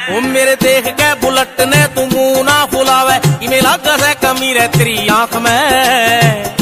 ओ मेरे देख के बुलेट ने तू मुंह ना फुलावे, कि मेला गसे कमी रे तेरी आंख में।